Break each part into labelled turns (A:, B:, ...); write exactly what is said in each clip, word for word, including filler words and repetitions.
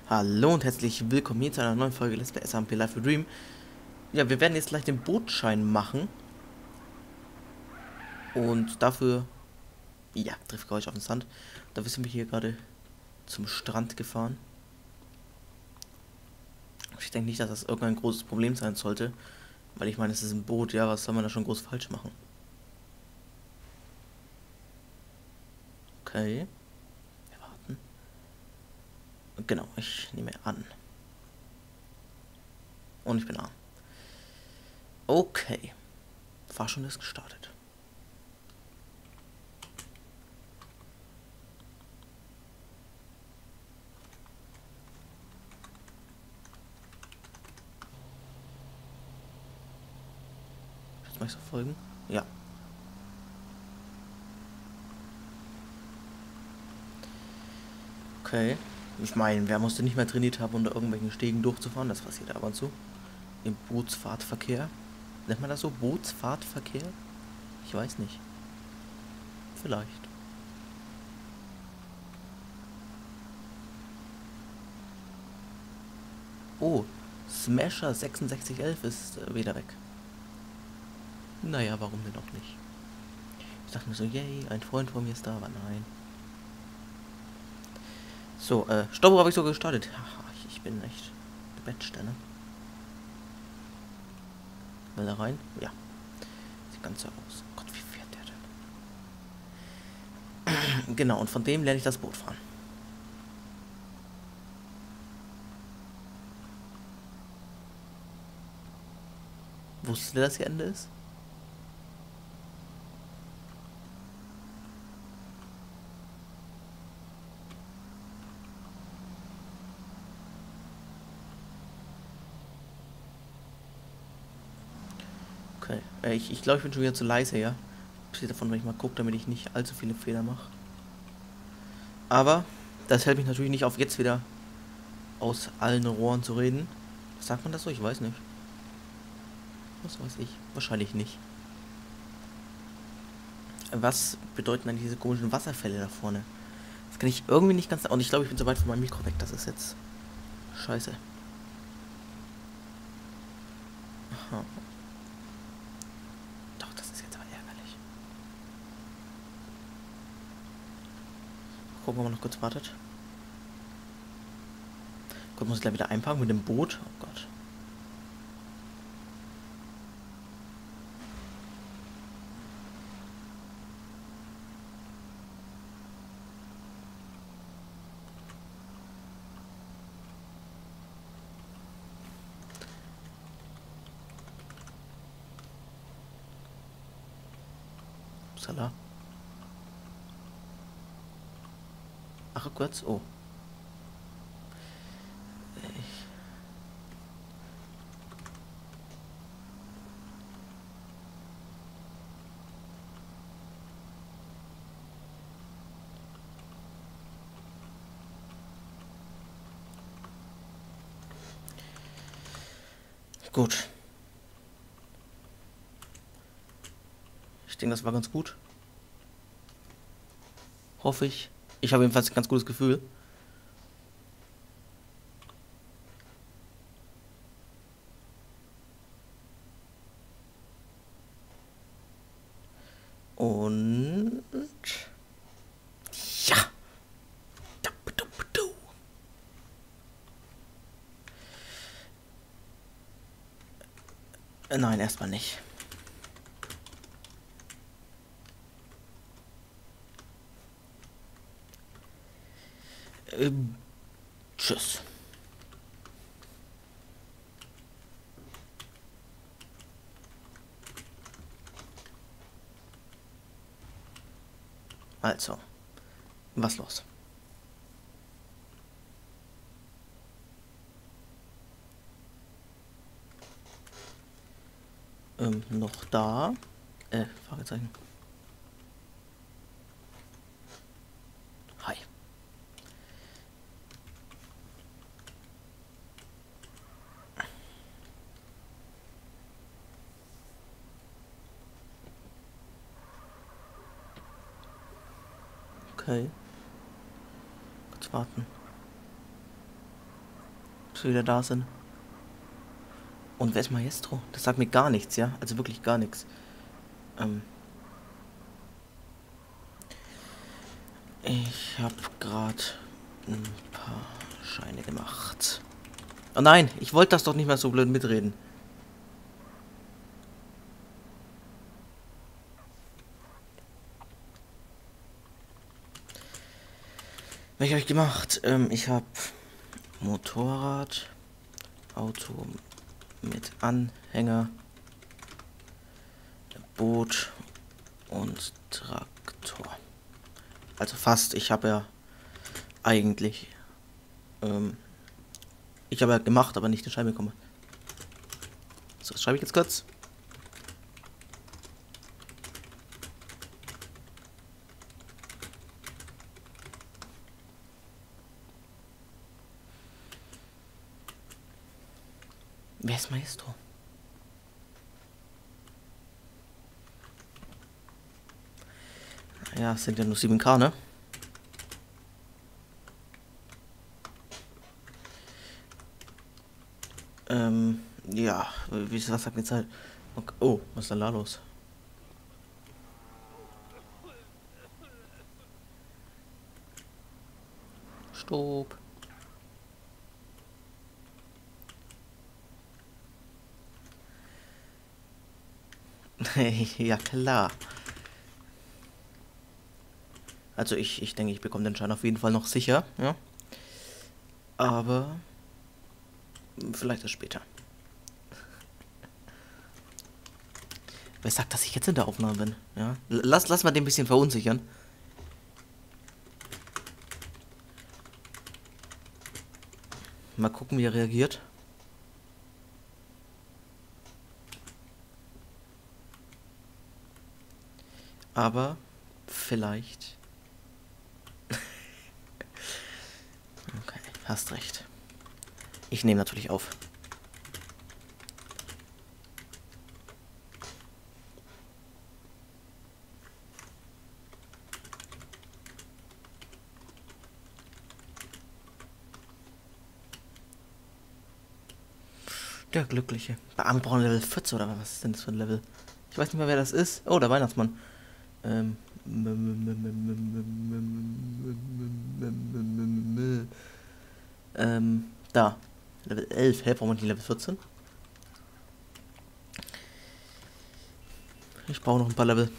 A: Hallo und herzlich willkommen hier zu einer neuen Folge Let's Play S M P Life a Dream. Ja, wir werden jetzt gleich den Bootschein machen. Und dafür, ja, trifft gleich auf den Sand. Dafür sind wir hier gerade zum Strand gefahren. Ich denke nicht, dass das irgendein großes Problem sein sollte. Weil ich meine, es ist ein Boot, ja, was soll man da schon groß falsch machen? Okay. Wir warten. Genau, ich nehme an. Und ich bin an. Okay. Fahrschule ist gestartet. Jetzt mal so folgen. Ja. Okay. Ich meine, wer musste nicht mehr trainiert haben, unter irgendwelchen Stegen durchzufahren? Das passiert ab und zu. Im Bootsfahrtverkehr. Nennt man das so? Bootsfahrtverkehr? Ich weiß nicht. Vielleicht. Oh, Smasher sechsundsechzig elf ist äh, wieder weg. Naja, warum denn auch nicht? Ich dachte mir so, yay, ein Freund von mir ist da, aber nein. So, äh, Stoppuhr habe ich so gestartet. Ach, ich, ich bin echt gebatcht, ne? Will da rein? Ja. Sieht ganz so aus. Gott, wie fährt der denn? Genau, und von dem lerne ich das Boot fahren. Wusstest du, dass hier Ende ist? Okay. Äh, ich ich glaube, ich bin schon wieder zu leise, ja. Abgesehen davon, wenn ich mal gucke, damit ich nicht allzu viele Fehler mache. Aber das hält mich natürlich nicht auf, jetzt wieder aus allen Rohren zu reden. Sagt man das so? Ich weiß nicht. Was weiß ich? Wahrscheinlich nicht. Was bedeuten dann diese komischen Wasserfälle da vorne? Das kann ich irgendwie nicht ganz... Und ich glaube, ich bin so weit von meinem Mikro weg. Das ist jetzt... Scheiße. Aha. Doch, das ist jetzt aber ärgerlich. Gucken, ob man noch kurz wartet. Gut, muss ich gleich wieder einparken mit dem Boot. Oh Gott. Upsala. Ach, kurz. Oh. Ich... Gut. Ich denke, das war ganz gut. Hoffe ich. Ich habe jedenfalls ein ganz gutes Gefühl. Und... Ja! Äh, Nein, erstmal nicht. Ähm, tschüss. Also, was los? Ähm, noch da? Äh, Fragezeichen. Hi. Okay. Kurz warten. dass wir wieder da sind. Und wer ist Maestro? Das sagt mir gar nichts, ja? Also wirklich gar nichts. Ähm ich habe gerade ein paar Scheine gemacht. Oh nein, ich wollte das doch nicht mal so blöd mitreden. Was habe ich gemacht? Ähm, ich habe Motorrad, Auto mit Anhänger, Boot und Traktor. Also fast. Ich habe ja eigentlich... Ähm, ich habe ja gemacht, aber nicht eine Scheibe bekommen. So, das schreibe ich jetzt kurz. Wer ist Maestro? Ja, es sind ja nur sieben K, ne? Ähm, ja, wie was sagt mir Zeit? Okay. Oh, was ist denn da los? Stopp. Ja, klar. Also ich, ich denke, ich bekomme den Schein auf jeden Fall noch sicher, ja. Aber vielleicht erst später. Wer sagt, dass ich jetzt in der Aufnahme bin? Ja. Lass, lass mal den ein bisschen verunsichern. Mal gucken, wie er reagiert. Aber vielleicht... Okay, hast recht. Ich nehme natürlich auf. Der Glückliche. Beamtbraun Level vierzehn oder was ist denn das für ein Level? Ich weiß nicht mehr, wer das ist. Oh, der Weihnachtsmann. Ähm. Ähm, da. Level elf. Hä, warum nicht Level vierzehn? Ich brauche noch ein paar Level.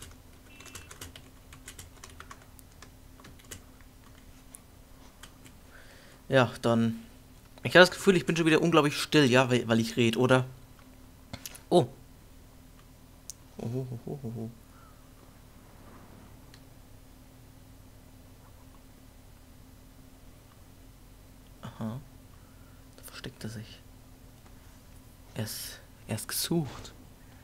A: Ja, dann... Ich habe das Gefühl, ich bin schon wieder unglaublich still, ja, weil, weil ich rede, oder? Oh. Oh, oh, oh, oh, oh. Aha. Da versteckt er sich. Er ist, er ist gesucht.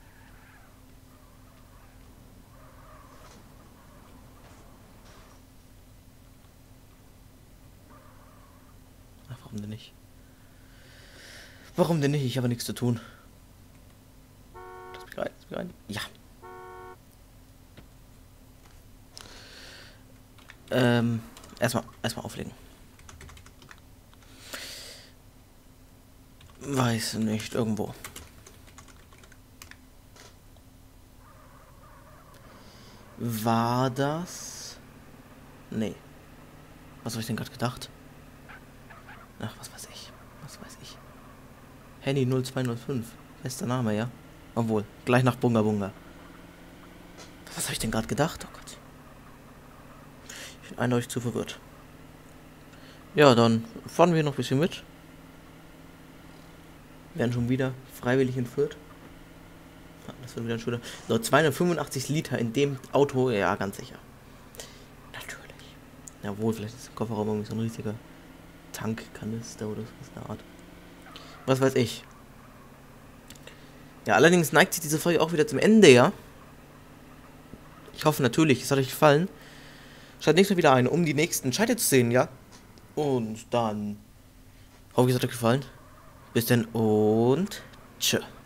A: Ach, warum denn nicht? Warum denn nicht? Ich habe nichts zu tun. Lass mich rein, lass mich rein. Ja. Ähm, erstmal, erstmal auflegen. Weiß nicht, irgendwo. War das? Nee. Was habe ich denn gerade gedacht? Ach, was weiß ich. Was weiß ich. Henny null zwei null fünf. Bester Name, ja? Obwohl, gleich nach Bunga Bunga. Was habe ich denn gerade gedacht? Oh Gott. Ich bin eindeutig zu verwirrt. Ja, dann fahren wir noch ein bisschen mit. Werden schon wieder freiwillig entführt. Das wird wieder ein schöner. So, zweihundertfünfundachtzig Liter in dem Auto, ja, ganz sicher. Natürlich. Jawohl, vielleicht ist der Kofferraum irgendwie so ein riesiger Tankkanister oder so was in der Art. Was weiß ich. Ja, allerdings neigt sich diese Folge auch wieder zum Ende, ja. Ich hoffe natürlich, es hat euch gefallen. Schaltet nächstes Mal wieder ein, um die nächsten Scheide zu sehen, ja. Und dann hoffe ich, es hat euch gefallen. Bis dann und tschö.